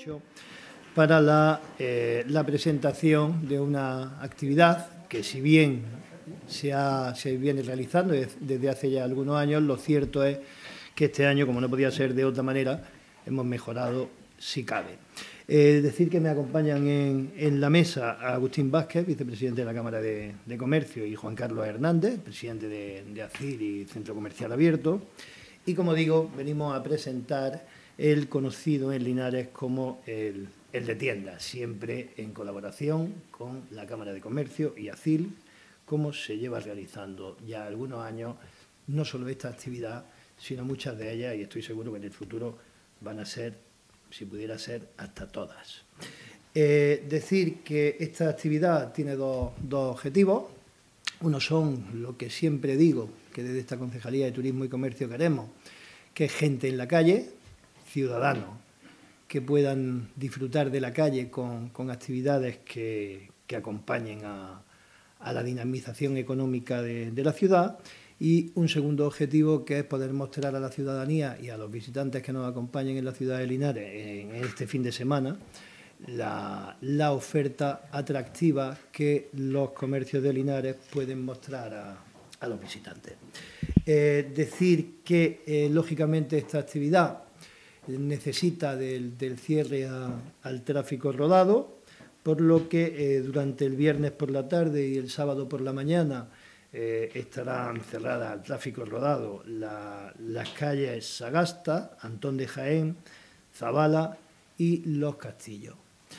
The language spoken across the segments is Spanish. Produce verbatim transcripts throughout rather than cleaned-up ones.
dicho, para la, eh, la presentación de una actividad que, si bien se, ha, se viene realizando desde hace ya algunos años, lo cierto es que este año, como no podía ser de otra manera, hemos mejorado si cabe. Eh, decir que me acompañan en, en la mesa a Agustín Vázquez, vicepresidente de la Cámara de, de Comercio, y Juan Carlos Hernández, presidente de, de ACIL y Centro Comercial Abierto. Y, como digo, venimos a presentar el conocido en Linares como el, el de tiendas, siempre en colaboración con la Cámara de Comercio y ACIL, como se lleva realizando ya algunos años, no solo esta actividad, sino muchas de ellas, y estoy seguro que en el futuro van a ser, si pudiera ser, hasta todas. Eh, decir que esta actividad tiene dos, dos objetivos. Uno son lo que siempre digo, que desde esta Concejalía de Turismo y Comercio queremos, que es gente en la calle, ciudadanos, que puedan disfrutar de la calle con, con actividades que, que acompañen a, a la dinamización económica de, de la ciudad. Y un segundo objetivo, que es poder mostrar a la ciudadanía y a los visitantes que nos acompañen en la ciudad de Linares en este fin de semana la, la oferta atractiva que los comercios de Linares pueden mostrar a, a los visitantes. Eh, decir que, eh, lógicamente, esta actividad necesita del, del cierre a, al tráfico rodado, por lo que eh, durante el viernes por la tarde y el sábado por la mañana Eh, estarán cerradas al tráfico rodado la, las calles Sagasta, Antón de Jaén, Zabala y Los Castillos.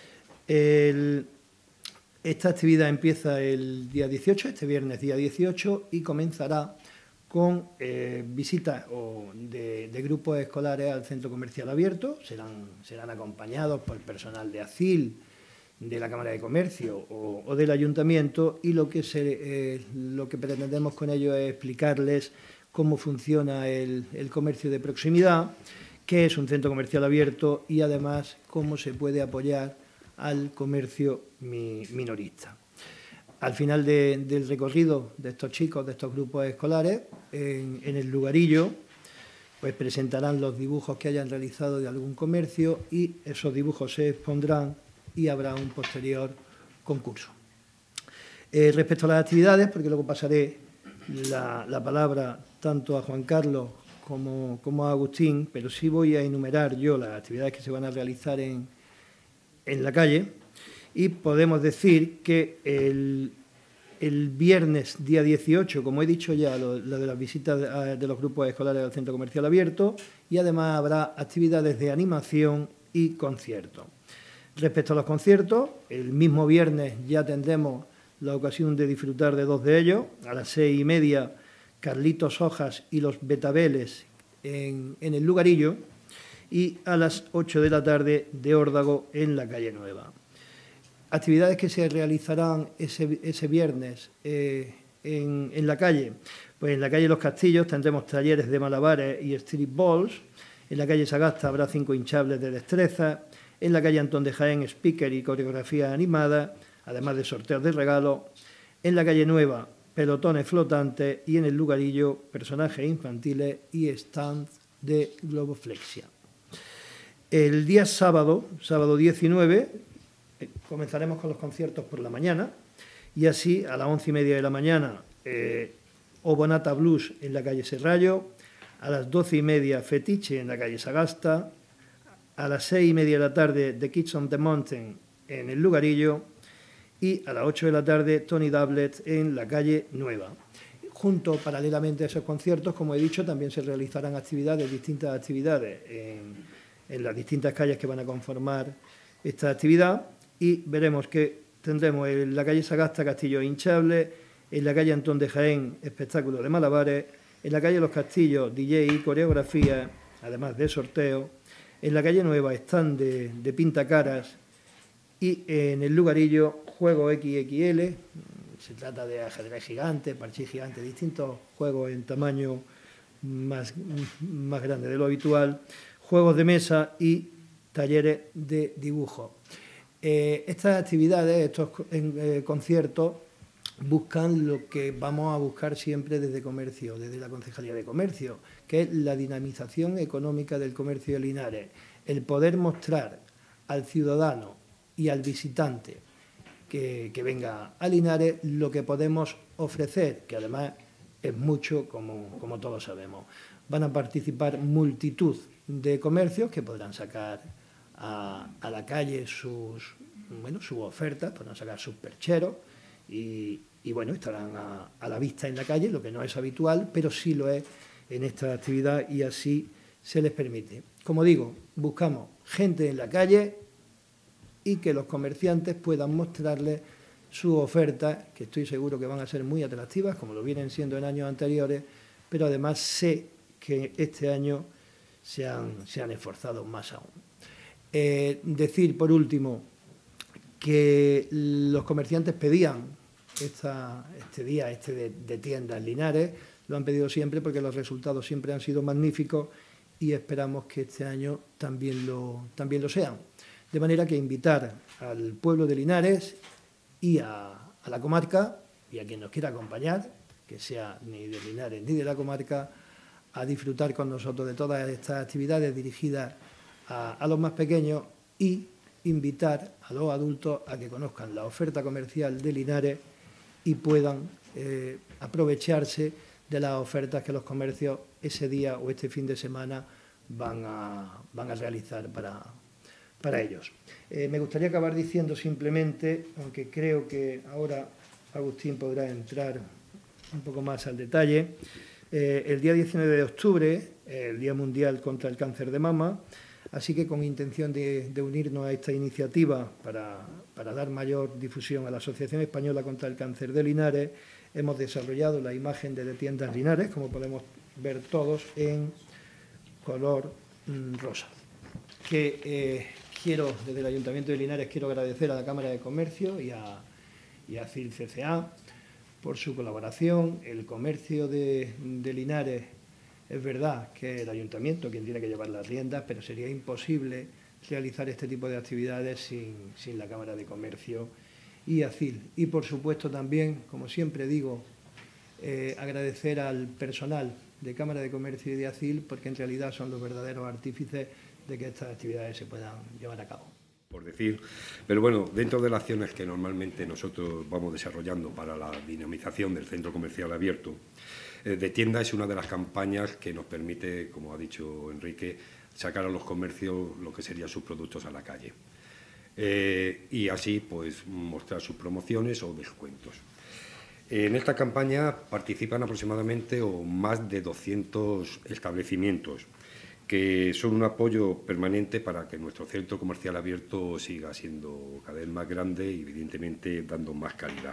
El, esta actividad empieza el día dieciocho, este viernes día dieciocho, y comenzará con eh, visitas o de, de grupos escolares al Centro Comercial Abierto. Serán, serán acompañados por personal de ACIL, de la Cámara de Comercio o, o del Ayuntamiento, y lo que, se, eh, lo que pretendemos con ello es explicarles cómo funciona el, el comercio de proximidad, qué es un centro comercial abierto y, además, cómo se puede apoyar al comercio mi, minorista. Al final de, del recorrido de estos chicos, de estos grupos escolares, en, en el lugarillo, pues presentarán los dibujos que hayan realizado de algún comercio, y esos dibujos se expondrán y habrá un posterior concurso. Eh, respecto a las actividades, porque luego pasaré la, la palabra tanto a Juan Carlos como, como a Agustín, pero sí voy a enumerar yo las actividades que se van a realizar en, en la calle, y podemos decir que el, el viernes día dieciocho, como he dicho ya, lo, lo de las visitas de, de los grupos escolares al Centro Comercial Abierto, y además habrá actividades de animación y conciertos. Respecto a los conciertos, el mismo viernes ya tendremos la ocasión de disfrutar de dos de ellos. A las seis y media, Carlitos Hojas y los Betabeles en, en el Lugarillo, y a las ocho de la tarde, de Órdago en la Calle Nueva. Actividades que se realizarán ese, ese viernes eh, en, en la calle. Pues en la calle Los Castillos tendremos talleres de malabares y street balls. En la calle Sagasta habrá cinco hinchables de destreza. En la calle Antón de Jaén, speaker y coreografía animada, además de sorteos de regalos. En la calle Nueva, pelotones flotantes, y en el Lugarillo, personajes infantiles y stands de globoflexia. El día sábado, sábado diecinueve, comenzaremos con los conciertos por la mañana, y así a las once y media de la mañana, eh, Obonata Blues en la calle Serrallo, a las doce y media, Fetiche en la calle Sagasta, a las seis y media de la tarde, The Kids on the Mountain en el Lugarillo, y a las ocho de la tarde, Tony Doublet en la calle Nueva. Junto, paralelamente a esos conciertos, como he dicho, también se realizarán actividades, distintas actividades en, en las distintas calles que van a conformar esta actividad, y veremos que tendremos en la calle Sagasta castillos hinchables, en la calle Antón de Jaén espectáculos de malabares, en la calle Los Castillos D J y coreografía, además de sorteos. En la calle Nueva están de, de pintacaras, y en el Lugarillo juegos equis equis ele, se trata de ajedrez gigante, parchís gigante, distintos juegos en tamaño más, más grande de lo habitual, juegos de mesa y talleres de dibujo. Eh, estas actividades, estos eh, conciertos, buscan lo que vamos a buscar siempre desde Comercio, desde la Concejalía de Comercio, que es la dinamización económica del comercio de Linares, el poder mostrar al ciudadano y al visitante que, que venga a Linares lo que podemos ofrecer, que además es mucho, como, como todos sabemos. Van a participar multitud de comercios que podrán sacar a, a la calle sus, bueno, sus ofertas, podrán sacar sus percheros y, y bueno, estarán a, a la vista en la calle, lo que no es habitual, pero sí lo es en esta actividad y así se les permite. Como digo, buscamos gente en la calle y que los comerciantes puedan mostrarles sus ofertas, que estoy seguro que van a ser muy atractivas, como lo vienen siendo en años anteriores, pero además sé que este año se han, se han esforzado más aún. Eh, decir, por último, que los comerciantes pedían esta, este día este de, de tiendas Linares, lo han pedido siempre porque los resultados siempre han sido magníficos y esperamos que este año también lo, también lo sean. De manera que invitar al pueblo de Linares y a, a la comarca, y a quien nos quiera acompañar, que sea ni de Linares ni de la comarca, a disfrutar con nosotros de todas estas actividades dirigidas a, a los más pequeños y invitar a los adultos a que conozcan la oferta comercial de Linares y puedan eh, aprovecharse de las ofertas que los comercios ese día o este fin de semana van a, van a realizar para, para ellos. Eh, me gustaría acabar diciendo simplemente, aunque creo que ahora Agustín podrá entrar un poco más al detalle, eh, el día diecinueve de octubre, el Día Mundial contra el Cáncer de Mama, así que con intención de, de unirnos a esta iniciativa para, para dar mayor difusión a la Asociación Española contra el Cáncer de Linares, hemos desarrollado la imagen de, de tiendas Linares, como podemos ver todos, en color mm, rosa. Que eh, quiero, desde el Ayuntamiento de Linares, quiero agradecer a la Cámara de Comercio y a, y a C I L C C A por su colaboración. El comercio de, de Linares, es verdad que es el Ayuntamiento quien tiene que llevar las riendas, pero sería imposible realizar este tipo de actividades sin, sin la Cámara de Comercio y A C I L. Y, por supuesto, también, como siempre digo, eh, agradecer al personal de Cámara de Comercio y de A C I L, porque en realidad son los verdaderos artífices de que estas actividades se puedan llevar a cabo. Por decir, pero bueno, dentro de las acciones que normalmente nosotros vamos desarrollando para la dinamización del centro comercial abierto, eh, de tienda es una de las campañas que nos permite, como ha dicho Enrique, sacar a los comercios lo que serían sus productos a la calle. Eh, y así, pues, mostrar sus promociones o descuentos. En esta campaña participan aproximadamente o más de doscientos establecimientos, que son un apoyo permanente para que nuestro centro comercial abierto siga siendo cada vez más grande y, evidentemente, dando más calidad.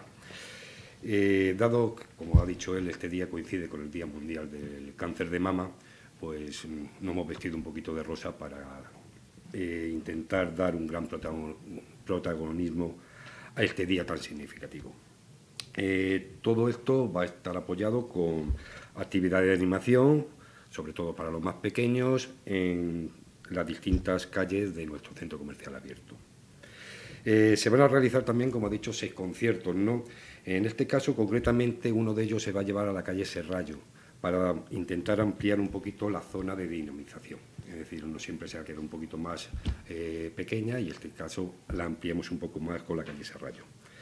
Eh, dado, como ha dicho él, este día coincide con el Día Mundial del Cáncer de Mama, pues nos hemos vestido un poquito de rosa para eh, intentar dar un gran protagonismo a este día tan significativo. Eh, todo esto va a estar apoyado con actividades de animación, sobre todo para los más pequeños, en las distintas calles de nuestro centro comercial abierto. Eh, se van a realizar también, como ha dicho, seis conciertos, ¿no? En este caso, concretamente, uno de ellos se va a llevar a la calle Serrallo, para intentar ampliar un poquito la zona de dinamización. Es decir, uno siempre se ha quedado un poquito más eh, pequeña y en este caso la ampliamos un poco más con la calle Serrallo.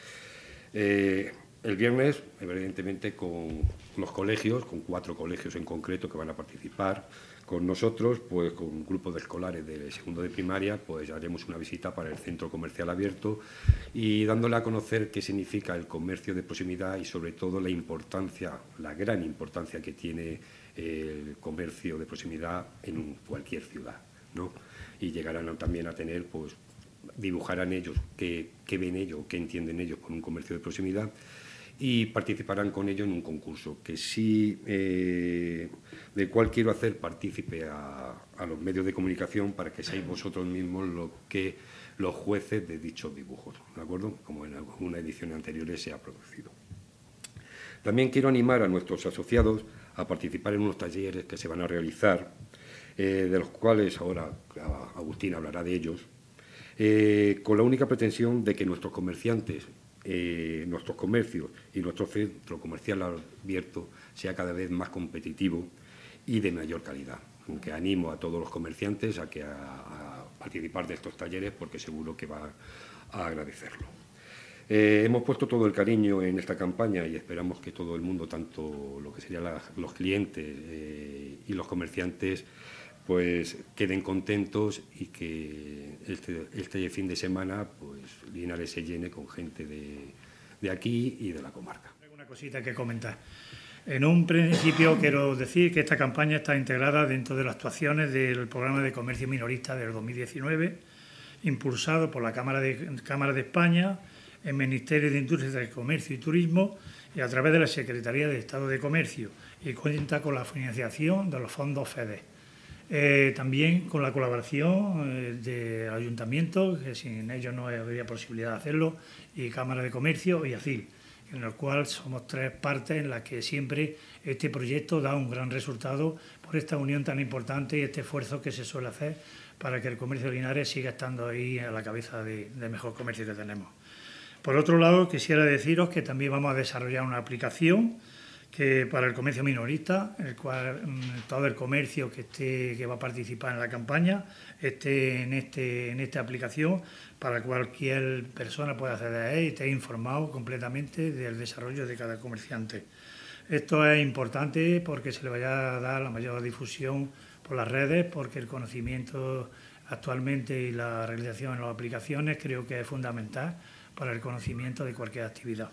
Eh, El viernes, evidentemente, con los colegios, con cuatro colegios en concreto que van a participar con nosotros, pues con un grupo de escolares de segundo de primaria, pues haremos una visita para el centro comercial abierto y dándole a conocer qué significa el comercio de proximidad y, sobre todo, la importancia, la gran importancia que tiene el comercio de proximidad en cualquier ciudad, ¿no? Y llegarán también a tener, pues, dibujarán ellos qué, qué ven ellos, qué entienden ellos por un comercio de proximidad, y participarán con ello en un concurso que sí, eh, del cual quiero hacer partícipe a, a los medios de comunicación para que seáis vosotros mismos lo que, los jueces de dichos dibujos, ¿de acuerdo? Como en alguna edición anteriores se ha producido. También quiero animar a nuestros asociados a participar en unos talleres que se van a realizar, eh, de los cuales ahora Agustín hablará de ellos, eh, con la única pretensión de que nuestros comerciantes, Eh, nuestros comercios y nuestro centro comercial abierto sea cada vez más competitivo y de mayor calidad. Aunque animo a todos los comerciantes a que a, a participar de estos talleres porque seguro que va a agradecerlo. Eh, hemos puesto todo el cariño en esta campaña y esperamos que todo el mundo, tanto lo que serían la, los clientes eh, y los comerciantes, pues queden contentos y que este, este fin de semana pues Linares se llene con gente de, de aquí y de la comarca. Una cosita que comentar. En un principio quiero decir que esta campaña está integrada dentro de las actuaciones del programa de comercio minorista del dos mil diecinueve, impulsado por la Cámara de, Cámara de España, el Ministerio de Industria, Comercio y Turismo y a través de la Secretaría de Estado de Comercio, y cuenta con la financiación de los fondos FEDER. Eh, también con la colaboración eh, del Ayuntamiento, que sin ellos no habría posibilidad de hacerlo, y Cámara de Comercio y ACIL, en el cual somos tres partes en las que siempre este proyecto da un gran resultado por esta unión tan importante y este esfuerzo que se suele hacer para que el comercio de Linares siga estando ahí a la cabeza de, del mejor comercio que tenemos. Por otro lado, quisiera deciros que también vamos a desarrollar una aplicación que para el comercio minorista, el cual todo el comercio que esté, que va a participar en la campaña esté en, este, en esta aplicación, para cualquier persona pueda acceder a ella y esté informado completamente del desarrollo de cada comerciante. Esto es importante porque se le vaya a dar la mayor difusión por las redes, porque el conocimiento actualmente y la realización en las aplicaciones creo que es fundamental para el conocimiento de cualquier actividad.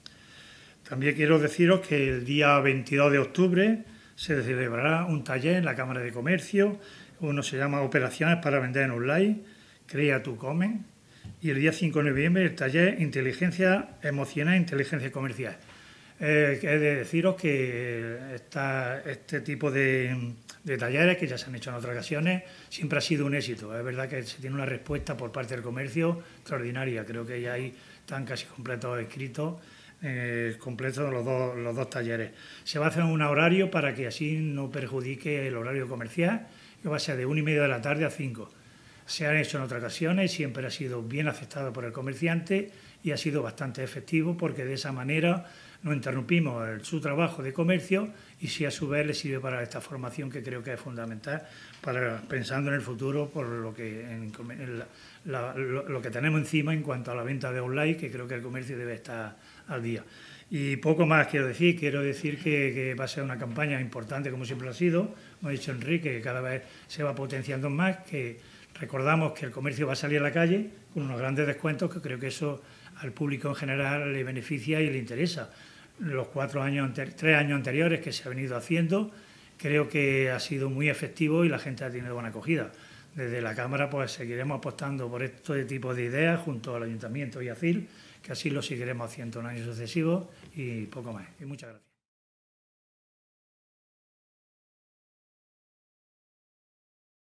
También quiero deciros que el día veintidós de octubre se celebrará un taller en la Cámara de Comercio. Uno se llama Operaciones para vender en online, Crea tu Comen. Y el día cinco de noviembre el taller Inteligencia Emocional e Inteligencia Comercial. Eh, he de deciros que esta, este tipo de, de talleres, que ya se han hecho en otras ocasiones, siempre ha sido un éxito. Es verdad que se tiene una respuesta por parte del comercio extraordinaria. Creo que ya ahí están casi completos escritos. Eh, completos los dos, los dos talleres. Se va a hacer un horario para que así no perjudique el horario comercial, que va a ser de una y media de la tarde a cinco. Se han hecho en otras ocasiones, siempre ha sido bien aceptado por el comerciante y ha sido bastante efectivo porque de esa manera no interrumpimos el, su trabajo de comercio y sí a su vez le sirve para esta formación que creo que es fundamental para pensando en el futuro por lo que, en, en la, la, lo, lo que tenemos encima en cuanto a la venta de online, que creo que el comercio debe estar al día. Y poco más quiero decir, quiero decir que, que va a ser una campaña importante como siempre lo ha sido, como ha dicho Enrique, que cada vez se va potenciando más, que recordamos que el comercio va a salir a la calle con unos grandes descuentos, que creo que eso al público en general le beneficia y le interesa. Los cuatro años, tres años anteriores que se ha venido haciendo, creo que ha sido muy efectivo y la gente ha tenido buena acogida. Desde la Cámara pues seguiremos apostando por este tipo de ideas junto al Ayuntamiento y ACIL, que así lo seguiremos haciendo en años sucesivos y poco más. Y muchas gracias.